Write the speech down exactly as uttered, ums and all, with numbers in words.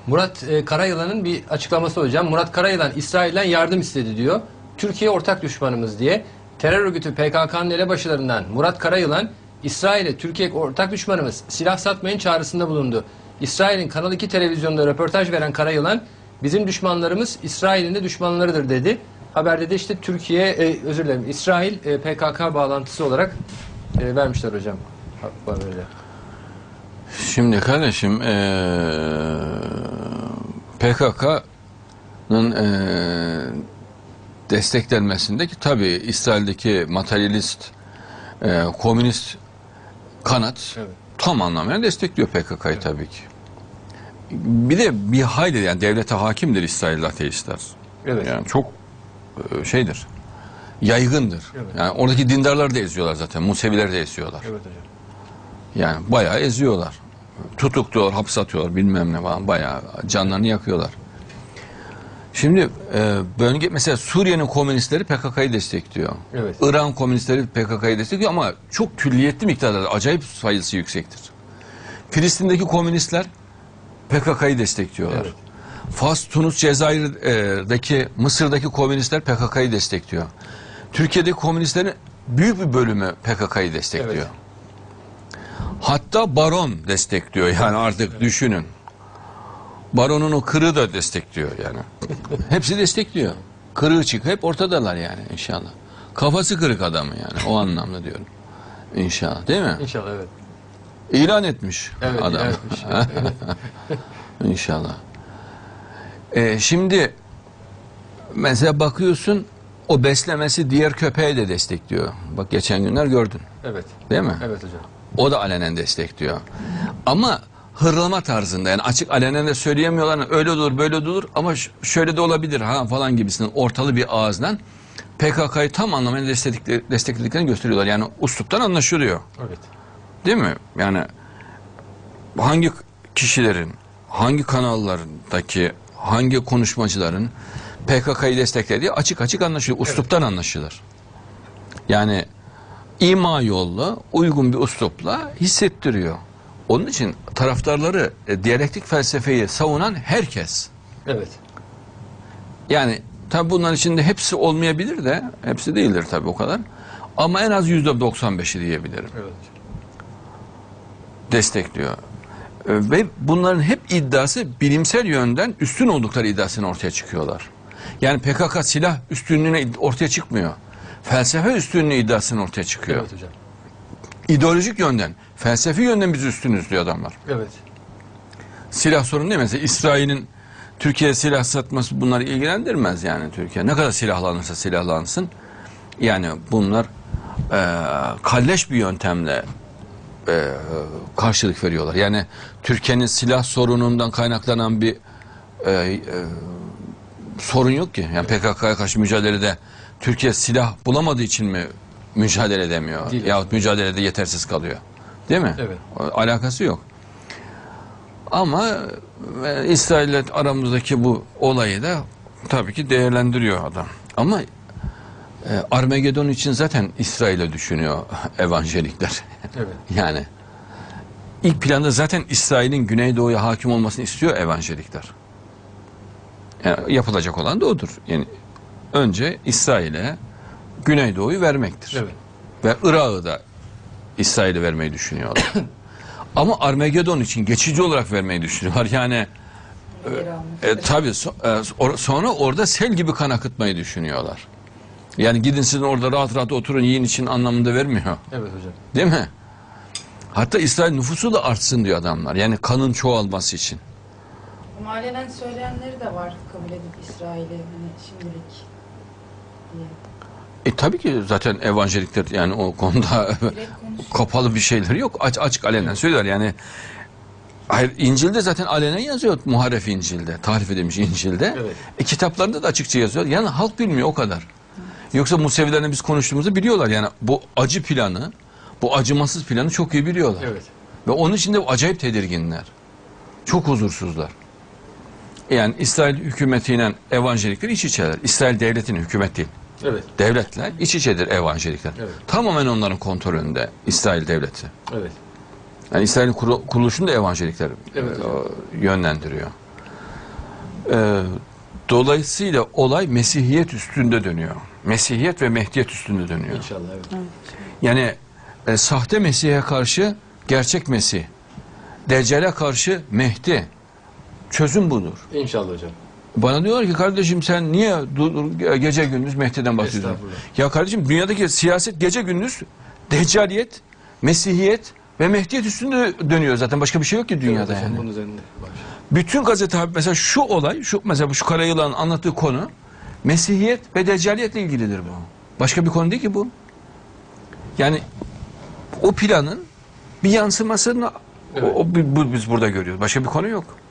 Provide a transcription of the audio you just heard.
Murat e, Karayılan'ın bir açıklaması hocam. Murat Karayılan İsrail'den yardım istedi diyor. Türkiye ortak düşmanımız diye. Terör örgütü P K K'nın elebaşılarından Murat Karayılan, İsrail'e Türkiye ortak düşmanımız, silah satmayın çağrısında bulundu. İsrail'in Kanal iki televizyonda röportaj veren Karayılan, bizim düşmanlarımız İsrail'in de düşmanlarıdır dedi. Haberde de işte Türkiye, e, özür dilerim, İsrail e, P K K bağlantısı olarak e, vermişler hocam. Böyle. Şimdi kardeşim ee, P K K'nın ee, desteklenmesindeki tabii İsrail'deki materyalist e, komünist kanat evet. tam anlamıyla destekliyor P K K'yı evet. tabii ki. Bir de bir hayli yani devlete hakimdir İsrail ateistler. Evet. Yani çok e, şeydir. Yaygındır. Evet. Yani oradaki dindarları da eziyorlar zaten. Musevileri de eziyorlar. Evet hocam. Yani bayağı eziyorlar. Tutukluyorlar, hapse atıyorlar bilmem ne falan. Bayağı canlarını yakıyorlar. Şimdi e, bölge mesela Suriye'nin komünistleri P K K'yı destekliyor. Evet. İran komünistleri P K K'yı destekliyor ama çok külliyetli miktarda acayip sayısı yüksektir. Filistin'deki komünistler P K K'yı destekliyorlar. Evet. Fas, Tunus, Cezayir'deki, Mısır'daki komünistler P K K'yı destekliyor. Türkiye'deki komünistlerin büyük bir bölümü P K K'yı destekliyor. Evet. Hatta Baron destekliyor yani artık evet. düşünün. Baron'un o kırığı da destekliyor yani. Hepsi destekliyor. Kırığı çık hep ortadalar yani inşallah. Kafası kırık adamı yani o anlamda diyorum. İnşallah değil mi? İnşallah evet. İlan etmiş evet, adam. Etmiş, evet. İnşallah. Ee, şimdi mesela bakıyorsun o beslemesi diğer köpeği de destekliyor. Bak geçen günler gördün. Evet. Değil mi? Evet hocam. O da alenen destekliyor. Ama hırlama tarzında yani açık alenen de söyleyemiyorlar. Öyle olur böyle olur ama şöyle de olabilir ha falan gibisinden ortalı bir ağızdan P K K'yı tam anlamıyla desteklediklerini gösteriyorlar. Yani usluptan anlaşılıyor. Evet. Değil mi? Yani hangi kişilerin, hangi kanallardaki, hangi konuşmacıların P K K'yı desteklediği açık açık anlaşılıyor. Usluptan evet. anlaşılır. Yani ima yolla, uygun bir uslupla hissettiriyor. Onun için taraftarları e, diyalektik felsefeyi savunan herkes. Evet. Yani tabi bunların içinde hepsi olmayabilir de, hepsi değildir tabi o kadar. Ama en az yüzde doksan beşi diyebilirim. Evet. Destekliyor. E, ve bunların hep iddiası bilimsel yönden üstün oldukları iddiasını ortaya çıkıyorlar. Yani P K K silah üstünlüğüne ortaya çıkmıyor. Felsefe üstünlüğü iddiasını ortaya çıkıyor. Evet hocam. İdeolojik yönden, felsefi yönden biz üstünüz diyor adamlar. Evet. Silah sorunu değil mesela İsrail'in Türkiye'ye silah satması bunları ilgilendirmez yani Türkiye. Ne kadar silahlanırsa silahlansın. Yani bunlar e, kalleş bir yöntemle e, karşılık veriyorlar. Yani Türkiye'nin silah sorunundan kaynaklanan bir e, e, sorun yok ki. Yani evet. P K K'ya karşı mücadelede Türkiye silah bulamadığı için mi mücadele edemiyor? Değil yahut mücadelede yetersiz kalıyor. Değil mi? Evet. Alakası yok. Ama e, İsrail'le aramızdaki bu olayı da tabii ki değerlendiriyor adam. Ama e, Armagedon için zaten İsrail'e düşünüyor evangelikler. Evet. Yani ilk planda zaten İsrail'in Güneydoğu'ya hakim olmasını istiyor evangelikler. Yani yapılacak olan da odur. Yani önce İsrail'e Güneydoğu'yu vermektir. Evet. Ve Irak'ı da İsrail'e vermeyi düşünüyorlar. Ama Armagedon için geçici olarak vermeyi düşünüyorlar. Yani e, e, tabii so, e, or, sonra orada sel gibi kan akıtmayı düşünüyorlar. Yani gidin sizin orada rahat rahat oturun yiyin için anlamında vermiyor. Evet hocam. Değil mi? Hatta İsrail nüfusu da artsın diyor adamlar. Yani kanın çoğalması için. Ama alenen söyleyenleri de var kabul edip İsrail'i hani şimdilik diye. E tabii ki zaten evangelikler yani o konuda kapalı bir şeyleri yok. Aç açık alenen söyler yani. Hayır, İncil'de zaten alenen yazıyor Muharref İncil'de. Tarif edilmiş İncil'de. Evet. E, kitaplarında da açıkça yazıyor. Yani halk bilmiyor o kadar. Yoksa Musevilerle biz konuştuğumuzu biliyorlar. Yani bu acı planı, bu acımasız planı çok iyi biliyorlar. Evet. Ve onun için de acayip tedirginler. Çok huzursuzlar. Yani İsrail hükümetiyle evangelikler iç içeler. İsrail devletinin hükümet değil. Evet. Devletle iç içedir evangelikler. Evet. Tamamen onların kontrolünde İsrail devleti. Evet. Yani İsrail'in kuruluşunu da evangelikler evet, e, yönlendiriyor. Ee, dolayısıyla olay Mesihiyet üstünde dönüyor. Mesihiyet ve Mehdiyet üstünde dönüyor. İnşallah evet. Yani e, sahte Mesih'e karşı gerçek Mesih. Deccal'e karşı Mehdi. Çözüm budur. İnşallah hocam. Bana diyorlar ki kardeşim sen niye dur, dur, gece gündüz Mehdi'den bahsediyorsun? Estağfurullah. Ya kardeşim dünyadaki siyaset gece gündüz Deccaliyet, Mesihiyet ve Mehdiyet üstünde dönüyor zaten. Başka bir şey yok ki dünyada Evet hocam, yani. bunun üzerinde var. Bütün gazete mesela şu olay, şu mesela şu Karayılan'ın anlattığı konu Mesihiyet ve Deccaliyetle ilgilidir bu. Başka bir konu değil ki bu. Yani o planın bir yansımasını Evet. o, o- bu- biz burada görüyoruz. Başka bir konu yok.